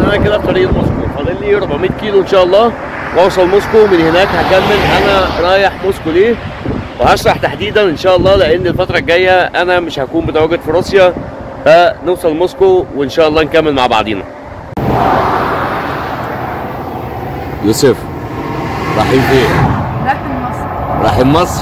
انا كده في طريق موسكو، فاضل لي 400 كيلو ان شاء الله واوصل موسكو. من هناك هكمل انا رايح موسكو ليه، وهشرح تحديدا ان شاء الله، لان الفتره الجايه انا مش هكون متواجد في روسيا، فنوصل موسكو وان شاء الله نكمل مع بعضينا. يوسف رايحين فين؟ رايحين مصر. رايحين مصر.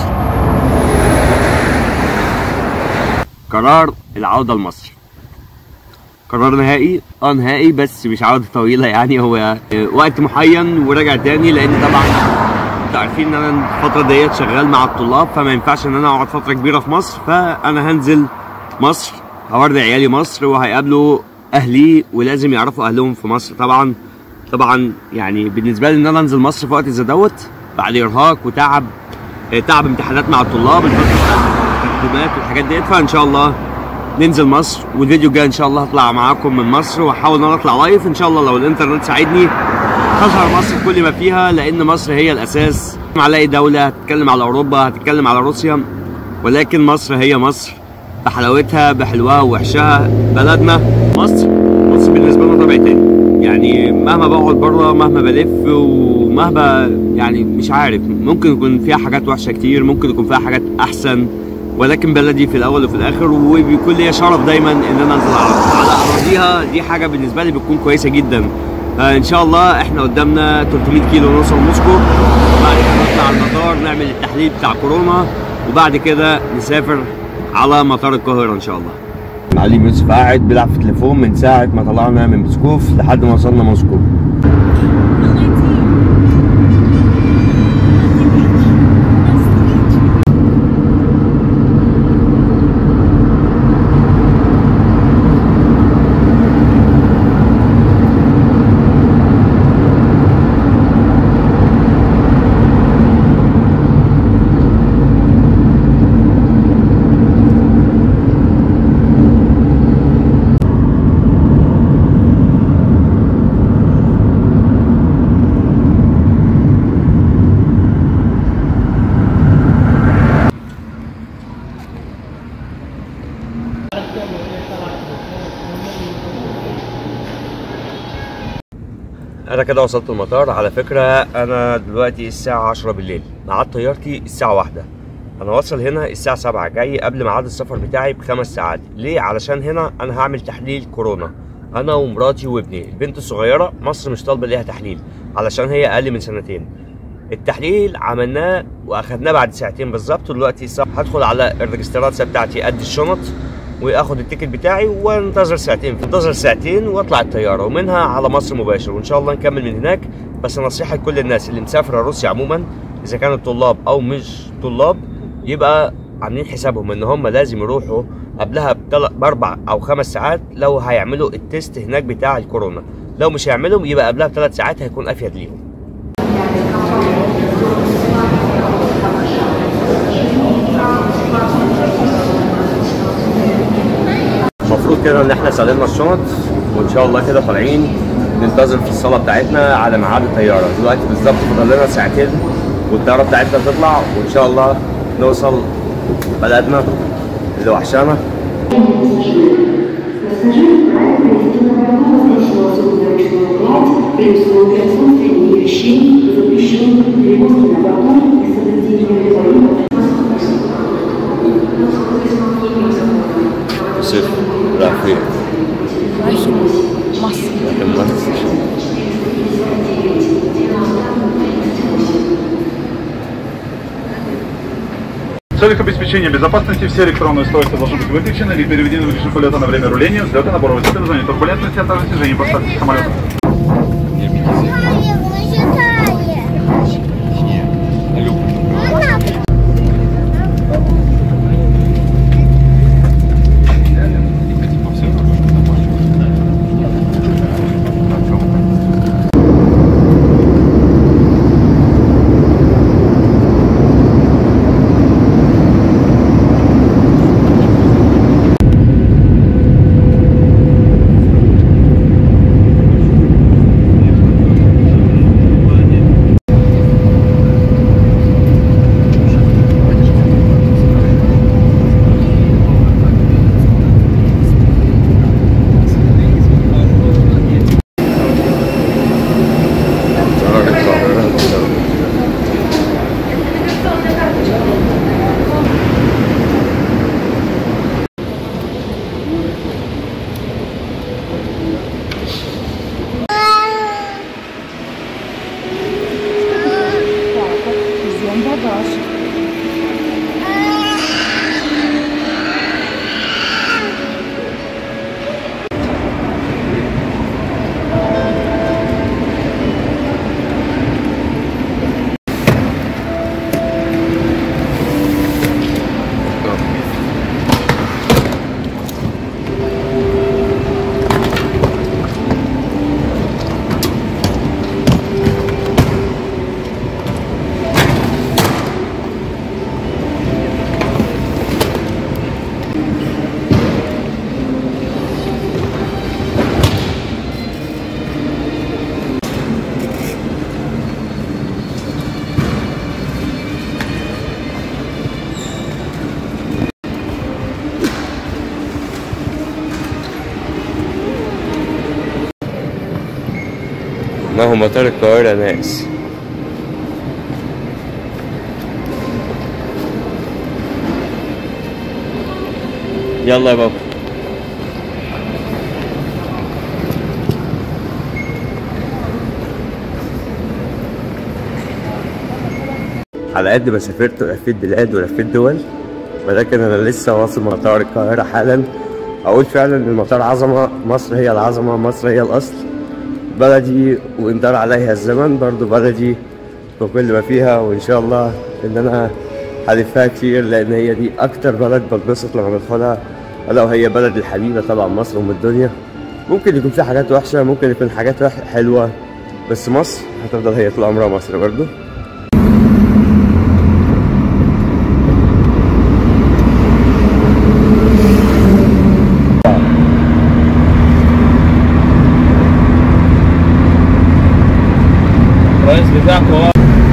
قرار العوده لمصر قرار نهائي، نهائي، بس مش عوده طويله يعني، هو وقت محين وراجع تاني، لان طبعا انتوا عارفين ان انا الفتره ديت شغال مع الطلاب، فما ينفعش ان انا اقعد فتره كبيره في مصر، فانا هنزل مصر، هوري عيالي مصر وهيقابلوا اهلي ولازم يعرفوا اهلهم في مصر. طبعا يعني بالنسبه لي ان انا انزل مصر في وقت زي دوت بعد ارهاق وتعب، امتحانات مع الطلاب، التقديمات والحاجات ديت، فان شاء الله ننزل مصر. والفيديو الجاي ان شاء الله هطلع معاكم من مصر، وهحاول ان انا اطلع لايف ان شاء الله لو الانترنت ساعدني، هظهر مصر كل ما فيها، لان مصر هي الاساس. على اي دوله هتتكلم على اوروبا، هتتكلم على روسيا، ولكن مصر هي مصر بحلاوتها بحلوها ووحشها. بلدنا مصر بالنسبه لنا طبع تاني، يعني مهما بقعد بره، مهما بلف، ومهما يعني مش عارف، ممكن يكون فيها حاجات وحشه كتير، ممكن يكون فيها حاجات احسن، ولكن بلدي في الاول وفي الاخر، وبيكون لي شرف دايما ان انا انزل على اراضيها. دي حاجه بالنسبه لي بتكون كويسه جدا. ان شاء الله احنا قدامنا 300 كيلو نوصل موسكو، بعد كده نطلع على المطار نعمل التحليل بتاع كورونا، وبعد كده نسافر على مطار القاهره ان شاء الله. معلم يوسف قاعد بيلعب في التليفون من ساعه ما طلعنا من بسكوف لحد ما وصلنا موسكو. انا كده وصلت المطار. على فكره انا دلوقتي الساعه 10 بالليل، ميعاد طيارتي الساعه 1. انا واصل هنا الساعه 7، جاي قبل ميعاد السفر بتاعي ب5 ساعات. ليه؟ علشان هنا انا هعمل تحليل كورونا، انا ومراتي وابني. البنت الصغيره مصر مش طالبه ليها تحليل علشان هي اقل من 2 سنين. التحليل عملناه واخدناه بعد ساعتين بالظبط. دلوقتي هدخل على الريجسترات بتاعتي، قد الشنط، واخد التيكت بتاعي وانتظر ساعتين واطلع الطياره، ومنها على مصر مباشر، وان شاء الله نكمل من هناك. بس نصيحه لكل الناس اللي مسافره روسيا عموما، اذا كانوا طلاب او مش طلاب، يبقى عاملين حسابهم ان هم لازم يروحوا قبلها ب4 أو 5 ساعات لو هيعملوا التيست هناك بتاع الكورونا. لو مش هيعملوا يبقى قبلها ب3 ساعات، هيكون افيد ليهم. المفروض كده ان احنا سلمنا الشنط، وان شاء الله كده طالعين ننتظر في الصاله بتاعتنا على ميعاد الطياره. دلوقتي بالظبط فاضل لنا ساعتين والطياره بتاعتنا تطلع، وان شاء الله نوصل بلدنا اللي وحشانا. يوسف رايح فين؟ رايحين مصر. В целях обеспечения безопасности все электронные устройства должны быть выключены или переведены в режим полета на время руления, взлета, набора высоты, в зоне турбулентности, а также снижения посадки самолета. إنه مطار القاهرة ناس. يلا يا بابا. على قد ما سافرت ولفيت بلاد ولفيت دول، ولكن انا لسه واصل مطار القاهرة حالا. اقول فعلا ان المطار عظمة، مصر هي العظمة، مصر هي الاصل، بلدي وان دار عليها الزمن برضو بلدي وكل ما فيها، وان شاء الله ان انا هلفها كتير لان هي دي اكتر بلد بتبسط لما بدخلها، الا وهي بلد الحبيبة طبعا مصر ام الدنيا. ممكن يكون فيها حاجات وحشة، ممكن يكون حاجات حلوة، بس مصر هتفضل هي طول عمرها مصر برضو. الرئيس بتاعكم هو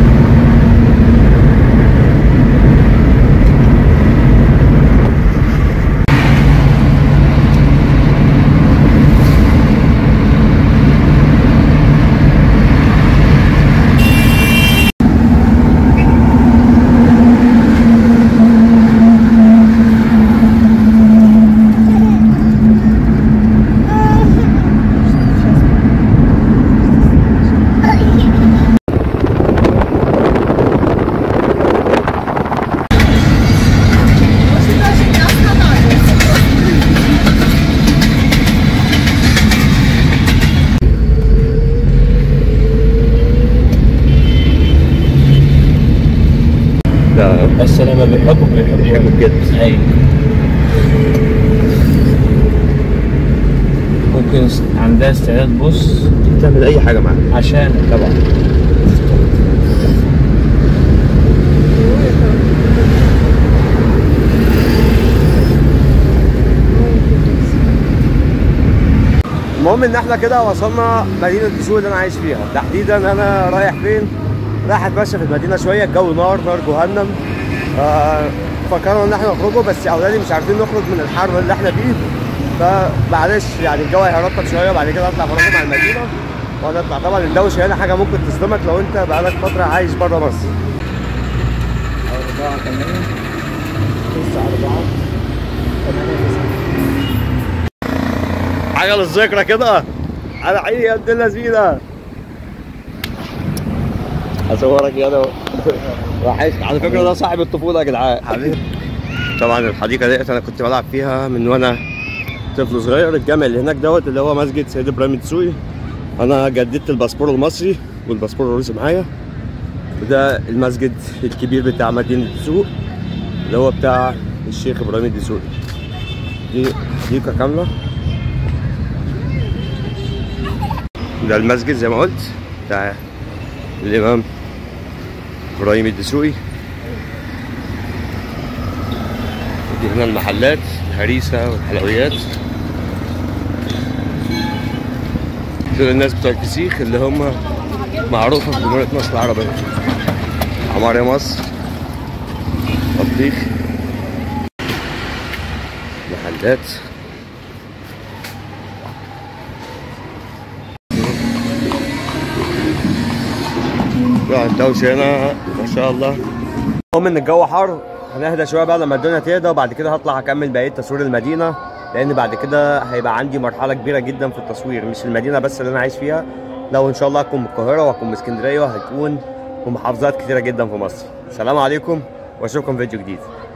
بس لما بيحبوا جدا. ايوه ممكن عندها استعداد بص تعمل اي حاجة معاها عشان طبعا. المهم ان احنا كده وصلنا مدينة دسوق اللي انا عايش فيها. تحديدا انا رايح فين؟ رايح اتمشى في المدينة شوية، الجو نار جهنم. فكرنا ان احنا نخرجوا، بس اولادي مش عارفين نخرج من الحر اللي احنا فيه، فمعلش يعني الجو هيرطب شوية وبعد كده نطلع خروجه مع المدينة ونطلع. طبعا الدوشة هنا حاجة ممكن تصدمك لو انت بقالك فترة عايش بره مصر. 4 8 9 4 8 حاجة للذكرى كده على عيني يا ابن اللذينة. هصورك يا انا وحشت على فكرة، ده صاحب الطفولة يا جدعان حبيبي. طبعا الحديقة ديت انا كنت بلعب فيها من وانا طفل صغير. الجامع اللي هناك دوت اللي هو مسجد سيد ابراهيم الدسوقي. انا جددت الباسبور المصري والباسبور الروسي معايا، وده المسجد الكبير بتاع مدينة دسوق اللي هو بتاع الشيخ ابراهيم الدسوقي. دي حديقة كاملة. ده المسجد زي ما قلت بتاع الامام ابراهيم الدسوقي. دي هنا المحلات الهريسة والحلويات. دول الناس بتوع الفسيخ اللي هم معروفة في جمهورية مصر العربية. عمار يا مصر، بطيخ، محلات. الدوشة هنا ما شاء الله. المهم ان الجو حر، هنهدى شويه بقى لما الدنيا تهدى، وبعد كده هطلع اكمل بقيه تصوير المدينه، لان بعد كده هيبقى عندي مرحله كبيره جدا في التصوير، مش المدينه بس اللي انا عايش فيها، لو ان شاء الله هكون من القاهره وهكون من اسكندريه وهكون في محافظات كتيره جدا في مصر. السلام عليكم واشوفكم في فيديو جديد.